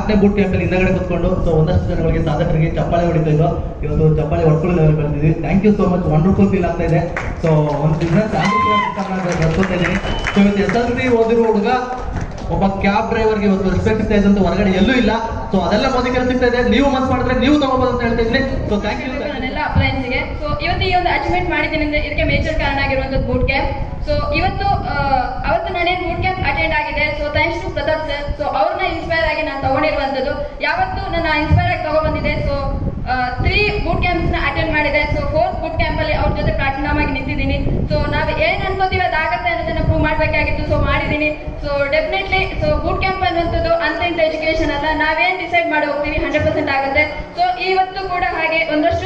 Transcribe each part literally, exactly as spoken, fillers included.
ನಾಲ್ಕನೇ boot camp ಅಲ್ಲಿ ಹಿಂದಗಡೆ ಕೂತ್ಕೊಂಡು ಸೊ ಒಂದಷ್ಟು ಜನಗಳಿಗೆ ಸಾಧಕರಿಗೆ ಚಪ್ಪಾಳೆ ಹೊಡಿತಾ ಇದ್ದು ಇವತ್ತು ಚಪ್ಪಾಳೆ ಹೊಡ್ಕೊಳ್ಳೋ ಲೆವೆಲ್ ಬಂದಿದ್ವಿ. Thank you so much, wonderful feel ಆಗ್ತಾ ಇದೆ. ಸೊ ಒಂದು ಬಿಸ್ನೆಸ್ ಬರ್ಕೋತಾ ಇದ್ದೀನಿ. ಸೊ ಇವತ್ತು ಎಸ್ ಎಲ್ ಸಿ ಓದಿರೋ ಹುಡುಗ ಒಬ್ಬ ಕ್ಯಾಬ್ ಡ್ರೈವರ್ಗೆ ಇವತ್ತು ರೆಸ್ಪೆಕ್ಟ್ ಸಿಗ್ತಾ ಇದ್ದಂತ ಹೊರಗಡೆ ಎಲ್ಲೂ ಇಲ್ಲ. ಸೊ ಅದೆಲ್ಲ ಮೋದಿಗೆ ಸಿಗ್ತಾ ಇದೆ. ನೀವು ಮನ್ಸು ಮಾಡಿದ್ರೆ ನೀವು ತಗೋಬಹುದು ಅಂತ ಹೇಳ್ತಾ ಇದ್ದೀನಿ. ಸೊ ಥ್ಯಾಂಕ್ ಯು ನನ್ನೆಲ್ಲ ಅಪ್ಲೈನ್ಸ್ಗೆ. ಸೊ ಇವತ್ತು ಈ ಒಂದು ಅಚೀವ್ಮೆಂಟ್ ಮಾಡಿದ್ದೀನಿ ಅಂದ್ರೆ ಇದಕ್ಕೆ ಮೇಜರ್ ಕಾರಣ ಆಗಿರುವಂತದ್ದು ಬೂಟ್ ಕ್ಯಾಂಪ್. ಸೊ ಇವತ್ತು ಅವತ್ತು ನಾನೇನು ಬೂಟ್ ಕ್ಯಾಂಪ್ ಅಟೆಂಡ್ ಆಗಿದೆ. So thanks to Pratap sir. So ಅವ್ರನ್ನ ಇನ್ಸ್ಪೈರ್ ಆಗಿ ನಾನು ತಗೊಂಡಿರುವಂತದ್ದು ಯಾವತ್ತು ನನ್ನ ಇನ್ಸ್ಪೈರ್ ಆಗಿ ತಗೊಬಂದಿದೆ. ಸೊ ತ್ರೀ ಬೂಟ್ ಕ್ಯಾಂಪ್ಸ್ ನ ಅಟೆಂಡ್ ಮಾಡಿದೆ. ಸೊ ಫೋರ್ತ್ ಬೂಟ್ ಕ್ಯಾಂಪ್ ಅಲ್ಲಿ ಅವ್ರ ಜೊತೆ ಪ್ಲಾಟಿನಮ್ ಆಗಿ ನಿಂತಿದ್ದೀನಿ. ಸೊ ನಾವು ಏನ್ ಅನ್ಕೋತೀವಿ ಅದಾಗತ್ತೆ ಅನ್ನೋದನ್ನ ಪ್ರೂವ್ ಮಾಡ್ಬೇಕಾಗಿತ್ತು. ಸೊ ಮಾಡಿದೀನಿ. So definitely so boot camp ಅನ್ನುವಂಥದ್ದು ಅಂತ ಇಂತ ಎಜುಕೇಶನ್ ಅಲ್ಲ, ನಾವೇನ್ ಡಿಸೈಡ್ ಮಾಡಿ ಹೋಗ್ತೀವಿ ಹಂಡ್ರೆಡ್ ಪರ್ಸೆಂಟ್ ಆಗುತ್ತೆ. ಸೊ ಇವತ್ತು ಕೂಡ ಹಾಗೆ ಒಂದಷ್ಟು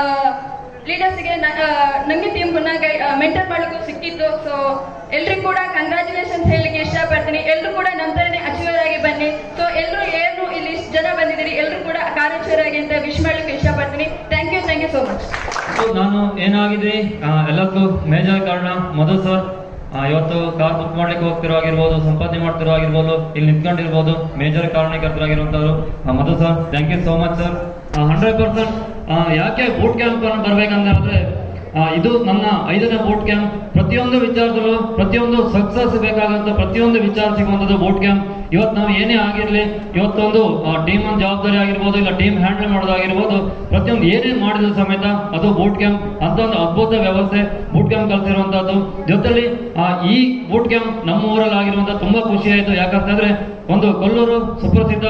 ಲೀಡರ್ಸ್ಗೆ ನಂಗೆ ಟೀಮ್ ಮೆಂಟರ್ ಮಾಡ್ಲಿಕ್ಕೂ ಸಿಕ್ಕಿತ್ತು. ಸೊ ಎಲ್ರಿಗೂ ಕೂಡ ಕಂಗ್ರಾಚುಲೇಷನ್ಸ್ ಹೇಳಲಿಕ್ಕೆ ಇಷ್ಟಪಡ್ತೀನಿ. ಎಲ್ರು ಕೂಡ ನಂತರನೇ ಅಚೀವರ್ ಆಗಿ ಬನ್ನಿ. ಸೊ ಎಲ್ರು ಏನು ಇಲ್ಲಿ ಇಷ್ಟು ಜನ ಬಂದಿದ್ದೀರಿ ಎಲ್ರು ಕೂಡ ಕಾರ್ಯಾಚರ್ ಆಗಿ ಅಂತ ವಿಶ್ ಮಾಡ್ಲಿಕ್ಕೆ ಇಷ್ಟಪಡ್ತೀನಿ. Thank you thank you so much. ನಾನು ಏನಾಗಿದ್ರಿ ಎಲ್ಲಕ್ಕೂ ಮೇಜರ್ ಕಾರಣ ಮಧು ಸರ್. ಇವತ್ತು ಕಾರ್ ಬುಕ್ ಮಾಡ್ಲಿಕ್ಕೆ ಹೋಗ್ತಿರೋ ಆಗಿರ್ಬೋದು, ಸಂಪಾದನೆ ಮಾಡ್ತಿರೋ ಆಗಿರ್ಬೋದು, ಇಲ್ಲಿ ನಿಂತ್ಕೊಂಡಿರ್ಬೋದು, ಮೇಜರ್ ಕಾರಣಕರ್ತರಾಗಿರುವಂತವ್ರು Madhu sir. Thank you so much sir. Hundred percent ಯಾಕೆ ಬೂಟ್ ಕ್ಯಾಂಪ್ ಬರ್ಬೇಕಂದ್ರೆ ಇದು ನನ್ನ ಐದನೇ ಬೂಟ್ ಕ್ಯಾಂಪ್. ಪ್ರತಿಯೊಂದು ವಿಚಾರದಲ್ಲೂ ಪ್ರತಿಯೊಂದು ಸಕ್ಸಸ್ ಬೇಕಾದಂತ ಪ್ರತಿಯೊಂದು ವಿಚಾರ ಸಿಗುವಂತದ್ದು ಬೂಟ್ ಕ್ಯಾಂಪ್. ಇವತ್ತು ನಾವು ಏನೇ ಆಗಿರ್ಲಿ, ಇವತ್ತೊಂದು ಟೀಮ್ ಒಂದು ಜವಾಬ್ದಾರಿ ಆಗಿರ್ಬೋದು, ಇಲ್ಲ ಟೀಮ್ ಹ್ಯಾಂಡಲ್ ಮಾಡೋದಾಗಿರ್ಬೋದು, ಪ್ರತಿಯೊಂದು ಏನೇ ಮಾಡಿದ್ರು ಸಮೇತ ಅದು ಬೂಟ್ ಕ್ಯಾಂಪ್ ಅಂತ ಒಂದು ಅದ್ಭುತ ವ್ಯವಸ್ಥೆ ಬೂಟ್ ಕ್ಯಾಂಪ್ ಕಲ್ಸಿರುವಂತದ್ದು. ಜೊತೆಲಿ ಈ ಬೂಟ್ ಕ್ಯಾಂಪ್ ನಮ್ಮ ಊರಲ್ಲಿ ಆಗಿರುವಂತ ತುಂಬಾ ಖುಷಿ ಆಯ್ತು. ಯಾಕಂತಂದ್ರೆ ಒಂದು ಕೊಲ್ಲೂರು ಸುಪ್ರಸಿದ್ಧ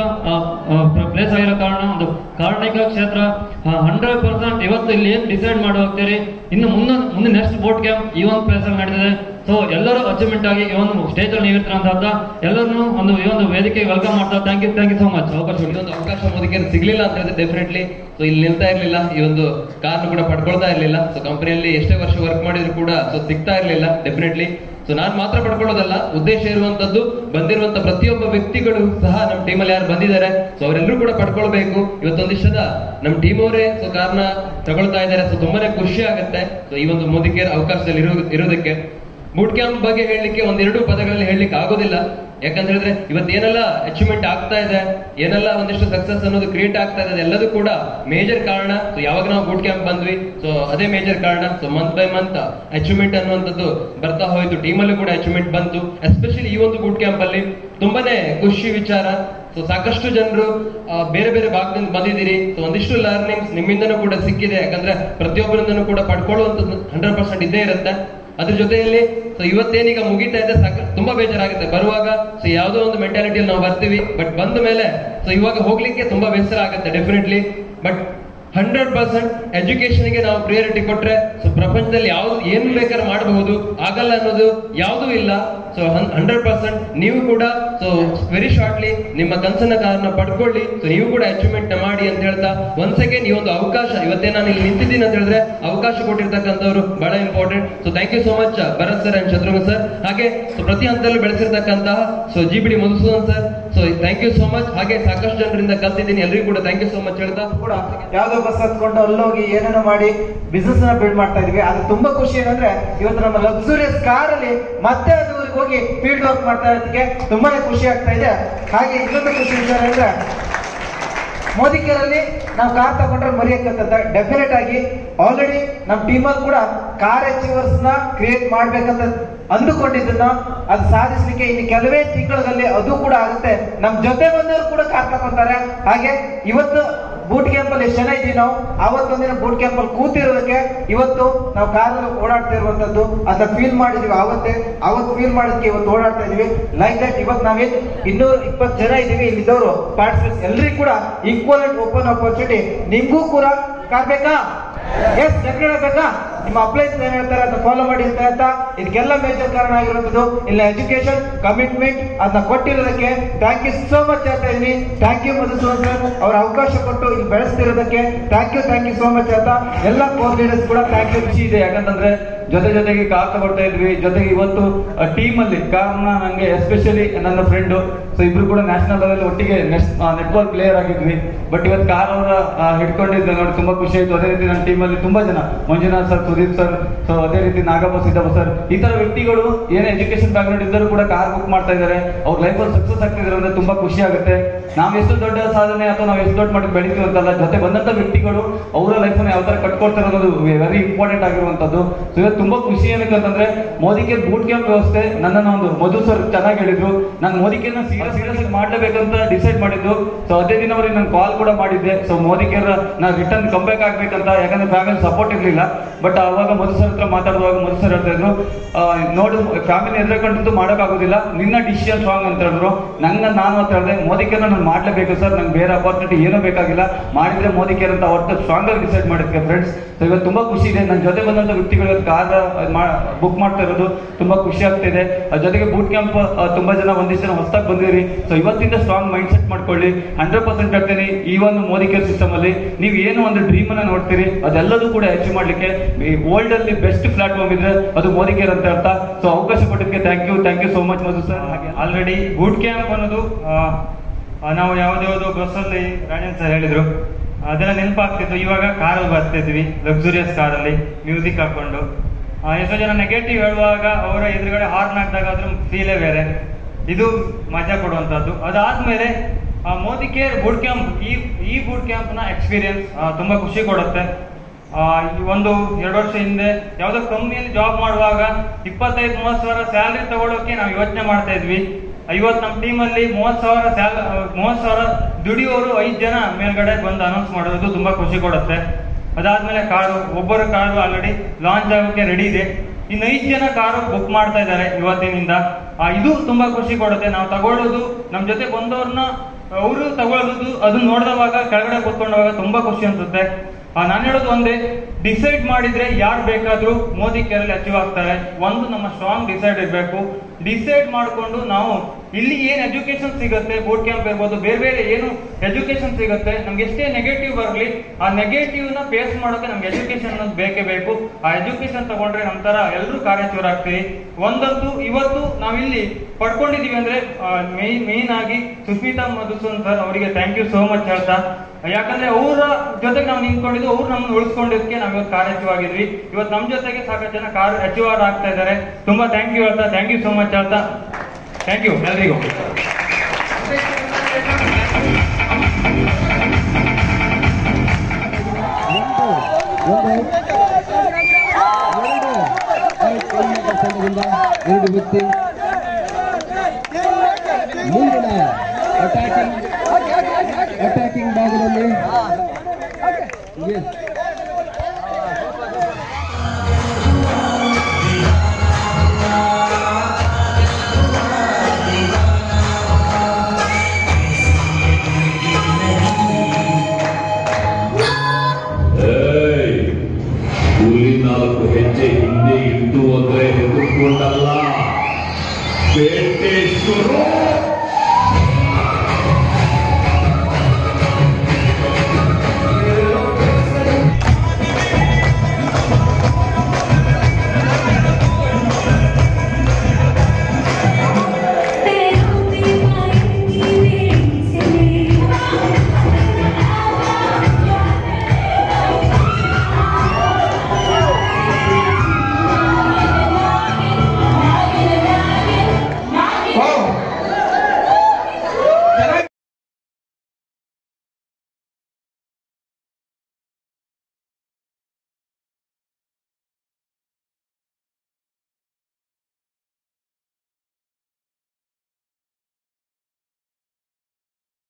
ಪ್ಲೇಸ್ ಆಗಿರೋ ಕಾರಣ ಒಂದು ಕಾರ್ಣಿಕ ಕ್ಷೇತ್ರ. ಹಂಡ್ರೆಡ್ ಪರ್ಸೆಂಟ್ ಇವತ್ತು ಇಲ್ಲಿ ಏನ್ ಡಿಸೈಡ್ ಮಾಡಿ ಹೋಗ್ತೀರಿ, ಇನ್ನು ಮುಂದೆ ಮುಂದೆ ನೆಕ್ಸ್ಟ್ ಬೋಟ್ ಕ್ಯಾಂಪ್ ಈ ಒಂದು ಪ್ಲೇಸ್ ಅಲ್ಲಿ ನಡೆದಿದೆ. ಸೊ ಎಲ್ಲರೂ ಅಚೀವ್ಮೆಂಟ್ ಆಗಿ ಈ ಒಂದು ಸ್ಟೇಜ್ ಅಲ್ಲಿ ನೀವಿರ್ತೀರ ಅಂತ ಎಲ್ಲರನ್ನು ಒಂದು ಈ ಒಂದು ವೇದಿಕೆ ವೆಲ್ಕಮ್ ಮಾಡ್ತಾ. Thank you thank you so much. ಅವಕಾಶ ಇದೊಂದು ಅವಕಾಶ ಮೋದಿಗೆ ಸಿಗ್ಲಿಲ್ಲ ಅಂತ ಹೇಳಿದ್ರೆ ಡೆಫಿನೆಟ್ಲಿ ಸೊ ಇಲ್ಲಿ ನಿಲ್ತಾ ಇರ್ಲಿಲ್ಲ, ಈ ಒಂದು ಕಾರ್ನು ಕೂಡ ಪಡ್ಕೊಳ್ತಾ ಇರ್ಲಿಲ್ಲ. ಸೊ ಕಂಪನಿಯಲ್ಲಿ ಎಷ್ಟೇ ವರ್ಷ ವರ್ಕ್ ಮಾಡಿದ್ರು ಕೂಡ ಸೊ ಸಿಗ್ತಾ ಇರ್ಲಿಲ್ಲ ಡೆಫಿನೆಟ್ಲಿ. ಸೊ ನಾನ್ ಮಾತ್ರ ಪಡ್ಕೊಳ್ಳೋದಲ್ಲ, ಉದ್ದೇಶ ಇರುವಂತದ್ದು ಬಂದಿರುವಂತ ಪ್ರತಿಯೊಬ್ಬ ವ್ಯಕ್ತಿಗಳು ಸಹ ನಮ್ಮ ಟೀಮಲ್ಲಿ ಯಾರು ಬಂದಿದ್ದಾರೆ ಸೊ ಅವರೆಲ್ಲರೂ ಕೂಡ ಪಡ್ಕೊಳ್ಬೇಕು. ಇವತ್ತೊಂದಿಷ್ಟದ ನಮ್ಮ ಟೀಮ್ ಅವರೇ ಸೊ ಕಾರ್ನ ತಗೊಳ್ತಾ ಇದ್ದಾರೆ. ಸೊ ತುಂಬಾನೇ ಖುಷಿ ಆಗುತ್ತೆ ಸೊ ಈ ಒಂದು ಮೋದಿಗೆ ಅವಕಾಶದಲ್ಲಿ ಇರೋ ಇರೋದಕ್ಕೆ. ಬೂಟ್ ಕ್ಯಾಂಪ್ ಬಗ್ಗೆ ಹೇಳಲಿಕ್ಕೆ ಒಂದೆರಡು ಪದಗಳಲ್ಲಿ ಹೇಳಲಿಕ್ಕೆ ಆಗೋದಿಲ್ಲ. ಯಾಕಂತ ಹೇಳಿದ್ರೆ ಇವತ್ತು ಏನೆಲ್ಲ ಅಚೀವ್ಮೆಂಟ್ ಆಗ್ತಾ ಇದೆ, ಏನೆಲ್ಲ ಒಂದಿಷ್ಟು ಸಕ್ಸಸ್ ಅನ್ನೋದು ಕ್ರಿಯೇಟ್ ಆಗ್ತಾ ಇದೆ, ಎಲ್ಲದೂ ಕೂಡ ಮೇಜರ್ ಕಾರಣ. ಸೊ ಯಾವಾಗ ನಾವು ಬೂಟ್ ಕ್ಯಾಂಪ್ ಬಂದ್ವಿ ಸೊ ಅದೇ ಮೇಜರ್ ಕಾರಣ. So month by month achievement ಅನ್ನುವಂಥದ್ದು ಬರ್ತಾ ಹೋಯ್ತು. ಟೀಮಲ್ಲೂ ಕೂಡ ಅಚೀವ್ಮೆಂಟ್ ಬಂತು. ಎಸ್ಪೆಷಲಿ ಈ ಒಂದು ಬೂಟ್ ಕ್ಯಾಂಪ್ ಅಲ್ಲಿ ತುಂಬಾನೇ ಖುಷಿ ವಿಚಾರ. ಸೊ ಸಾಕಷ್ಟು ಜನರು ಬೇರೆ ಬೇರೆ ಭಾಗದಿಂದ ಬಂದಿದ್ದೀರಿ. ಸೊ ಒಂದಿಷ್ಟು ಲರ್ನಿಂಗ್ಸ್ ನಿಮ್ಮಿಂದನೂ ಕೂಡ ಸಿಕ್ಕಿದೆ. ಯಾಕಂದ್ರೆ ಪ್ರತಿಯೊಬ್ಬರಿಂದನೂ ಕೂಡ ಪಡ್ಕೊಳ್ಳುವಂಥದ್ದು ಹಂಡ್ರೆಡ್ ಪರ್ಸೆಂಟ್ ಇದ್ದೇ ಇರುತ್ತೆ. ಅದ್ರ ಜೊತೆಯಲ್ಲಿ ಸೊ ಇವತ್ತೇನೀಗ ಮುಗಿತಾ ಇದೆ, ಸಾಕ ತುಂಬಾ ಬೇಜಾರಾಗುತ್ತೆ ಬರುವಾಗ. ಸೊ ಯಾವುದೋ ಒಂದು ಮೆಂಟಾಲಿಟಿಯಲ್ಲಿ ನಾವು ಬರ್ತೀವಿ, ಬಟ್ ಬಂದ ಮೇಲೆ ಸೊ ಇವಾಗ ಹೋಗ್ಲಿಕ್ಕೆ ತುಂಬಾ ಬೇಸರ ಆಗುತ್ತೆ ಡೆಫಿನೆಟ್ಲಿ. ಬಟ್ ಹಂಡ್ರೆಡ್ ಪರ್ಸೆಂಟ್ ಎಜುಕೇಶನ್ಗೆ ನಾವು ಪ್ರಿಯಾರಿಟಿ ಕೊಟ್ರೆ ಸೊ ಪ್ರಪಂಚದಲ್ಲಿ ಯಾವ್ದು ಏನ್ ಬೇಕಾದ್ರೆ ಮಾಡಬಹುದು, ಆಗಲ್ಲ ಅನ್ನೋದು ಯಾವುದೂ ಇಲ್ಲ. ಸೊ ಹಂಡ್ರೆಡ್ ಪರ್ಸೆಂಟ್ ನೀವು ಕೂಡ ಸೊ ವೆರಿ ಶಾರ್ಟ್ಲಿ ನಿಮ್ಮ ಕನಸನ್ನ ಕಾರಣ ಪಡ್ಕೊಳ್ಳಿ. ಸೊ ನೀವು ಕೂಡ ಅಚೀವ್ಮೆಂಟ್ ಮಾಡಿ ಅಂತ ಹೇಳ್ತಾ ಒಂದ್ ಸೆಕೆಂಡ್ ಈ ಒಂದು ಅವಕಾಶ ಇವತ್ತೇ ನಾನು ಇಲ್ಲಿ ನಿಂತಿದ್ದೀನಿ ಅಂತ ಹೇಳಿದ್ರೆ ಅವಕಾಶ ಕೊಟ್ಟಿರ್ತಕ್ಕಂಥವ್ರು ಬಹಳ important. So thank you so much Bharat sir and Shatrughna sir. ಹಾಗೆ ಸೊ ಪ್ರತಿ ಹಂತದಲ್ಲೂ ಬೆಳೆಸಿರ್ತಕ್ಕಂತಹ so G B D Madhusudan sir. So thank you so much. ಹಾಗೆ ಸಾಕಷ್ಟು ಜನರಿಂದ ಕಲ್ತಿದ್ದೀನಿ, ಎಲ್ರಿಗೂ ಕೂಡ ಥ್ಯಾಂಕ್ ಯು ಸೋ ಮಚ್ ಹೇಳ್ತಾ ಕೂಡ ಯಾವ್ದೋ ಬಸ್ ಹತ್ಕೊಂಡು ಅಲ್ಲೋಗಿ ಏನೇನೋ ಮಾಡಿ ಬಿಸ್ನೆಸ್ ನ ಬಿಲ್ಡ್ ಮಾಡ್ತಾ ಇದೀವಿ. ಅದು ತುಂಬಾ ಖುಷಿ ಏನಂದ್ರೆ ಇವತ್ತು ನಮ್ಮ ಲಕ್ಸುರಿಯಸ್ ಕಾರ್ ಅಲ್ಲಿ ಮತ್ತೆ ಅದು ಊರಿಗೆ ಹೋಗಿ ಫೀಲ್ಡ್ ವರ್ಕ್ ಮಾಡ್ತಾ ಇರೋದಕ್ಕೆ ತುಂಬಾನೇ ಖುಷಿ ಆಗ್ತಾ ಇದೆ. ಹಾಗೆ ಇನ್ನೊಂದು ಖುಷಿ ವಿಚಾರ ಅಂದ್ರೆ ಮೋದಿ ಕೇರಲ್ಲಿ ನಾವು ಕಾರ್ ತಗೊಂಡ್ರೆ ಮರೆಯಕ್ಕಂತ ಡೆಫಿನೆಟ್ ಆಗಿ ಆಲ್ರೆಡಿ ನಮ್ಮ ಟೀಮಲ್ಲಿ ಕೂಡ ಕಾರ್ ಅಚೀವರ್ಸ್ ನ ಕ್ರಿಯೇಟ್ ಮಾಡ್ಬೇಕಂತ ಅಂದುಕೊಂಡಿದ್ದನ್ನ ಅದು ಸಾಧಿಸಲಿಕ್ಕೆ ಇನ್ನು ಕೆಲವೇ ತಿಂಗಳಲ್ಲಿ ಅದು ಕೂಡ ಆಗುತ್ತೆ. ನಮ್ ಜೊತೆ ಬಂದವರು ಕೂಡ ಕಾರ್ ತಗೊಂತಾರೆ. ಹಾಗೆ ಇವತ್ತು ಬೂಟ್ ಕ್ಯಾಂಪ್ ಅಲ್ಲಿ ಎಷ್ಟು ಜನ ಇದೀವಿ ನಾವು, ಅವತ್ತೊಂದಿನ ಬೂಟ್ ಕ್ಯಾಂಪ್ ಅಲ್ಲಿ ಕೂತಿರೋದಕ್ಕೆ ಇವತ್ತು ನಾವು ಕಾರಲ್ಲಿ ಓಡಾಡ್ತಾ ಇರುವಂತದ್ದು ಅಂತ ಫೀಲ್ ಮಾಡಿದೀವಿ. ಅವತ್ತೇ ಅವತ್ತು ಫೀಲ್ ಮಾಡೋದಕ್ಕೆ ಇವತ್ತು ಓಡಾಡ್ತಾ ಇದೀವಿ. ಲೈಕ್ ದಟ್ ಇವತ್ತು ನಾವೇನ್ ಇನ್ನೂರ ಇಪ್ಪತ್ತು ಜನ ಇದೀವಿ ಇಲ್ಲಿದ್ದವರು ಪಾರ್ಟಿಸಿಪೇಟ್ಸ್ ಎಲ್ರಿಗೂ ಕೂಡ ಈಕ್ವಲ್ ಅಂಡ್ ಓಪನ್ ಆಪರ್ಚುನಿಟಿ. ನಿಮ್ಗೂ ಕೂಡ ಕಾರ್ ಬೇಕಾ? ಎಸ್ ಜಗಳ ಬೇಕಾ? ನಿಮ್ಮ ಅಪ್ಲೈಸ್ ಏನ್ ಹೇಳ್ತಾರೆ ಅದನ್ನ ಫಾಲೋ ಮಾಡಿ ಅಂತ ಹೇಳ್ತಾ ಇದಕ್ಕೆಲ್ಲ ಮೇಜರ್ ಕಾರಣ ಆಗಿರುವಂತದ್ದು ಇಲ್ಲ ಎಜುಕೇಶನ್ ಕಮಿಟ್ಮೆಂಟ್ ಅದನ್ನ ಕೊಟ್ಟಿರೋದಕ್ಕೆ ಥ್ಯಾಂಕ್ ಯು ಸೋ ಮಚ್ ಹೇಳ್ತಾ ಇದೀನಿ. ಥ್ಯಾಂಕ್ ಯು ಮಧುಸೂದನ್ ಸರ್, ಅವ್ರ ಅವಕಾಶ ಕೊಟ್ಟು ಇಲ್ಲಿ ಬೆಳೆಸ್ತಿರೋದಕ್ಕೆ thank you thank you so much ಹೇಳ್ತಾ ಎಲ್ಲ ಕೋರ್ ಲೀಡರ್ಸ್ ಕೂಡ ಥ್ಯಾಂಕ್ ಯು. ಖುಷಿ ಇದೆ. ಯಾಕಂತಂದ್ರೆ ಜೊತೆ ಜೊತೆಗೆ ಕಾರ್ ತಗೊಳ್ತಾ ಇದ್ವಿ. ಜೊತೆಗೆ ಇವತ್ತು ಟೀಮ್ ಅಲ್ಲಿ ಕಾರಣ ನಂಗೆ ಎಸ್ಪೆಷಲಿ ನನ್ನ ಫ್ರೆಂಡು, ಸೊ ಇಬ್ರು ಕೂಡ ನ್ಯಾಷನಲ್ ಲೆವೆಲ್ ಒಟ್ಟಿಗೆ ನೆಟ್ಬಾಲ್ ಪ್ಲೇಯರ್ ಆಗಿದ್ವಿ. ಬಟ್ ಇವತ್ತು ಕಾರ್ ಅವರ ಹಿಡ್ಕೊಂಡಿದ್ದೆ ನೋಡಿ ತುಂಬಾ ಖುಷಿ ಆಯ್ತು. ಅದೇ ರೀತಿ ನನ್ನ ಟೀಮ್ ಅಲ್ಲಿ ತುಂಬಾ ಜನ, Manjunath sir, Sudeep sir, so ಅದೇ ರೀತಿ ನಾಗಪ್ಪ ಸಿದ್ದಪ್ಪ ಸರ್, ಈ ತರ ವ್ಯಕ್ತಿಗಳು ಏನೇ ಎಜುಕೇಶನ್ ಬ್ಯಾಕ್ ಗ್ರೌಂಡ್ ಇದ್ದರೂ ಕೂಡ ಕಾರ್ ಬುಕ್ ಮಾಡ್ತಾ ಇದ್ದಾರೆ. ಅವ್ರ ಲೈಫಲ್ಲಿ ಸಕ್ಸಸ್ ಆಗ್ತಿದ್ದಾರೆ ಅಂದ್ರೆ ತುಂಬಾ ಖುಷಿ ಆಗುತ್ತೆ. ನಾವ್ ಎಷ್ಟು ದೊಡ್ಡ ಸಾಧನೆ ಅಥವಾ ನಾವು ಎಷ್ಟು ದೊಡ್ಡ ಮಟ್ಟಿಗೆ ಬೆಳಿತೀವಿ ಅಂತಲ್ಲ, ಜೊತೆ ಬಂದಂತ ವ್ಯಕ್ತಿಗಳು ಅವರ ಲೈಫನ್ನು ಯಾವ ತರ ಕಟ್ಕೊಡ್ತಾರೆ ಅನ್ನೋದು ವೆರಿ ಇಂಪಾರ್ಟೆಂಟ್ ಆಗಿರುವಂತದ್ದು. ಸೊ ಇವತ್ತು ತುಂಬಾ ಖುಷಿ ಏನಕ್ಕೆ ಅಂತಂದ್ರೆ ಮೋದಿಕೆ ಬೂಟ್ ಕ್ಯಾಂಪ್ ವ್ಯವಸ್ಥೆ ನನ್ನನ್ನು ಒಂದು ಮಧು ಸರ್ ಚೆನ್ನಾಗಿ ಹೇಳಿದ್ರು. ನಾನು ಮೋದಿಕೆನ ಸೀರಿಯಸ್ ಸೀರಿಯಸ್ ಮಾಡ್ಲೇಬೇಕಂತ ಡಿಸೈಡ್ ಮಾಡಿದ್ದು. ಸೊ ಅದೇ ದಿನ ಅವ್ರಿಗೆ ನಾನು ಕಾಲ್ ಕೂಡ ಮಾಡಿದ್ದೆ. ಸೊ ಮೋದಿಕೆರ ನಾನು ರಿಟರ್ನ್ ಕಂಬ್ಯಾಕ್ ಆಗ್ಬೇಕಂತ, ಯಾಕಂದ್ರೆ ಫ್ಯಾಮಿಲಿ ಸಪೋರ್ಟ್ ಇರ್ಲಿಲ್ಲ. ಬಟ್ ಅವಾಗ ಮಧು ಸರ್ ಹತ್ರ ಮಾತಾಡುವಾಗ ಮಧು ಸರ್ ಹೇಳ್ತಾ ಇದ್ರು, ನೋಡು ಫ್ಯಾಮಿಲಿ ಎದುರ್ಕೊಂಡಂತೂ ಮಾಡೋಕ್ಕಾಗೋದಿಲ್ಲ, ನಿನ್ನ ಡಿಸಿಷನ್ ಸ್ಟ್ರಾಂಗ್ ಅಂತ ಹೇಳಿದ್ರು. ನಂಗೆ ನಾನು ಅಂತ ಹೇಳಿದೆ ಮೋದಿಕೆನ ನಾನು ಮಾಡ್ಲೇಬೇಕು ಸರ್, ನಂಗೆ ಬೇರೆ ಅಪಾರ್ಚುನಿಟಿ ಏನೂ ಬೇಕಾಗಿಲ್ಲ, ಮಾಡಿದ್ರೆ ಮೋದಿಕೆರ್ ಅಂತ ಅವತ್ತು ಸ್ಟ್ರಾಂಗ್ ಆಗಿ ಡಿಸೈಡ್ ಮಾಡಿದ್ದೆ ಫ್ರೆಂಡ್ಸ್. ಸೊ ಇವತ್ತು ತುಂಬಾ ಖುಷಿ ಇದೆ. ನನ್ನ ಜೊತೆ ಬಂದಂತ ವ್ಯಕ್ತಿಗಳು ಕಾರ್ ಬುಕ್ ಮಾಡ್ತಾ ಇರೋದು ತುಂಬಾ ಖುಷಿ ಆಗ್ತಿದೆ. ಅದ್ರ ಜೊತೆಗೆ ಬೂಟ್ ಕ್ಯಾಂಪ್ ತುಂಬಾ ಜನ ಒಂದಿಷ್ಟು ಜನ ಹೊಸದಾಗಿ ಬಂದಿರಿ. ಸೊ ಇವತ್ತಿಂದ ಸ್ಟ್ರಾಂಗ್ ಮೈಂಡ್ ಸೆಟ್ ಮಾಡ್ಕೊಳ್ಳಿ. ಹಂಡ್ರೆಡ್ ಪರ್ಸೆಂಟ್ ಹೇಳ್ತೀನಿ, ಈ ಒಂದು ಮೋದಿ ಕೇರ್ ಸಿಸ್ಟಮ್ ಅಲ್ಲಿ ನೀವು ಏನು ಒಂದು ಡ್ರೀಮ್ ಅನ್ನ ನೋಡ್ತೀರಿ ಅದೆಲ್ಲದೂ ಕೂಡ ಅಚೀವ್ ಮಾಡ್ಲಿಕ್ಕೆ ಈ ವರ್ಲ್ಡ್ ಅಲ್ಲಿ ಬೆಸ್ಟ್ ಪ್ಲಾಟ್ಫಾರ್ಮ್ ಇದ್ರೆ ಅದು ಮೋದಿ ಕೇರ್ ಅಂತ ಅರ್ಥ. ಸೊ ಅವಕಾಶ ಕೊಟ್ಟಿದ್ದಕ್ಕೆ thank you thank you so much Madhu sir. Already boot camp ಅನ್ನೋದು ನಾವು ಯಾವ್ದಾವ್ದು ಬಸ್ಸಲ್ಲಿ ರಾಜನ್ ಸರ್ ಹೇಳಿದ್ರು, ಅದೆಲ್ಲ ನೆನಪಾಗ್ತಿತ್ತು. ಇವಾಗ ಕಾರಲ್ಲಿ ಬರ್ತಿದ್ವಿ, ಲಕ್ಸುರಿಯಸ್ ಕಾರಲ್ಲಿ ಮ್ಯೂಸಿಕ್ ಹಾಕೊಂಡು. ಎಷ್ಟೋ ಜನ ನೆಗೆಟಿವ್ ಹೇಳುವಾಗ ಅವರ ಎದುರುಗಡೆ ಹಾರ್ನ್ ಹಾಕಿದಾಗ ಅದ್ರ ಫೀಲೇ ಬೇರೆ, ಇದು ಮಜಾ ಕೊಡುವಂತದ್ದು. ಅದಾದ್ಮೇಲೆ ಮೋದಿ ಕೇರ್ ಬೂಟ್ ಕ್ಯಾಂಪ್, ಈ ಈ ಬೂಟ್ ಕ್ಯಾಂಪ್ನ ಎಕ್ಸ್ಪೀರಿಯನ್ಸ್ ತುಂಬಾ ಖುಷಿ ಕೊಡುತ್ತೆ. ಒಂದು ಎರಡು ವರ್ಷ ಹಿಂದೆ ಯಾವುದೋ ಕಂಪ್ನಿಯಲ್ಲಿ ಜಾಬ್ ಮಾಡುವಾಗ ಇಪ್ಪತ್ತೈದು ಮೂವತ್ತು ಸಾವಿರ ಸ್ಯಾಲ್ರಿ ತಗೊಳ್ಳೋಕೆ ನಾವು ಯೋಚನೆ ಮಾಡ್ತಾ ಇದ್ವಿ. ಇವತ್ತು ನಮ್ಮ ಟೀಮಲ್ಲಿ ಮೂವತ್ತು ಸಾವಿರ ಸ್ಯಾಲ್ ಮೂವತ್ತು ಸಾವಿರ ದುಡಿಯೋರು ಐದು ಜನ ಮೇಲ್ಗಡೆ ಬಂದು ಅನೌನ್ಸ್ ಮಾಡೋದು ತುಂಬಾ ಖುಷಿ ಕೊಡುತ್ತೆ. ಅದಾದ್ಮೇಲೆ ಕಾರು, ಒಬ್ಬರು ಕಾರು ಆಲ್ರೆಡಿ ಲಾಂಚ್ ಆಗೋಕೆ ರೆಡಿ ಇದೆ. ಇನ್ನು ಐದು ಜನ ಕಾರು ಬುಕ್ ಮಾಡ್ತಾ ಇದ್ದಾರೆ ಇವತ್ತಿನಿಂದ. ಇದು ತುಂಬಾ ಖುಷಿ ಕೊಡುತ್ತೆ. ನಾವು ತಗೊಳ್ಳೋದು, ನಮ್ಮ ಜೊತೆ ಬಂದವ್ರನ್ನ ಅವರು ತಗೊಳ್ಳೋದು, ಅದನ್ನ ನೋಡಿದವಾಗ ಕೆಳಗಡೆ ಕೂತ್ಕೊಂಡವಾಗ ತುಂಬಾ ಖುಷಿ ಅನ್ಸುತ್ತೆ. ನಾನು ಹೇಳೋದು ಒಂದೇ, ಡಿಸೈಡ್ ಮಾಡಿದ್ರೆ ಯಾರು ಬೇಕಾದ್ರೂ ಮೋದಿ ಕೇರಲ್ಲಿ ಅಚೀವ್ ಆಗ್ತಾರೆ. ಒಂದು ನಮ್ಮ ಸ್ಟ್ರಾಂಗ್ ಡಿಸೈಡ್ ಇರಬೇಕು. ಡಿಸೈಡ್ ಮಾಡಿಕೊಂಡು ನಾವು ಇಲ್ಲಿ ಏನ್ ಎಜುಕೇಶನ್ ಸಿಗುತ್ತೆ, ಬೂಟ್ ಕ್ಯಾಂಪ್ ಇರ್ಬೋದು, ಬೇರೆ ಬೇರೆ ಏನು ಎಜುಕೇಶನ್ ಸಿಗುತ್ತೆ, ನಮ್ಗೆ ಎಷ್ಟೇ ನೆಗೆಟಿವ್ ಬರಲಿ ಆ ನೆಗೆಟಿವ್ ನ ಫೇಸ್ ಮಾಡೋಕೆ ನಮ್ಗೆ ಎಜುಕೇಶನ್ ಅನ್ನೋದು ಬೇಕೇ ಬೇಕು. ಆ ಎಜುಕೇಶನ್ ತಗೊಂಡ್ರೆ ನಮ್ಮ ತರ ಎಲ್ಲರೂ ಕಾರ್ಯಚೂರ ಆಗ್ತೀವಿ. ಒಂದಂತೂ ಇವತ್ತು ನಾವಿಲ್ಲಿ ಪಡ್ಕೊಂಡಿದೀವಿ ಅಂದ್ರೆ ಮೇನ್ ಮೇನ್ ಆಗಿ ಸುಸ್ಮಿತಾ ಮಧುಸೂದನ್ ಸರ್ ಅವರಿಗೆ ಥ್ಯಾಂಕ್ ಯು ಸೋ ಮಚ್ ಹೇಳ್ತಾ. ಯಾಕಂದ್ರೆ ಅವರ ಜೊತೆಗೆ ನಾವು ನಿಂತ್ಕೊಂಡಿದ್ದು, ಅವ್ರು ನಮ್ಮನ್ನು ಉಳಿಸ್ಕೊಂಡಿದ್ದಕ್ಕೆ ನಾವು ಇವತ್ತು ಕಾರ್ಯಚೂವಾಗಿದ್ವಿ. ಇವತ್ತು ನಮ್ಮ ಜೊತೆಗೆ ಸಾಕಷ್ಟು ಜನ ಕಾರ್ಯ ಅಚೀವರ್ ಆಗ್ತಾ ಇದ್ದಾರೆ. ತುಂಬಾ ಥ್ಯಾಂಕ್ ಯು ಹೇಳ್ತಾ, ಥ್ಯಾಂಕ್ ಯು ಸೋ ಮಚ್ ಹೇಳ್ತಾ, ಥ್ಯಾಂಕ್ ಯು ಎಲ್ರಿಗೂ. ಎರಡು ವ್ಯಕ್ತಿ ಮುಂದಿನ ಅಟ್ಯಾಕಿಂಗ್ ಅಟ್ಯಾಕಿಂಗ್ ಭಾಗದಲ್ಲಿ ಹುಲಿ ನಾಲ್ಕು ಹೆಜ್ಜೆ ಹಿಂದೆ ಇದ್ದು ಅಂದ್ರೆ ಹೆದರ್ಕೊಂಡಲ್ಲ, ಬೇಟೆ ಶುರು.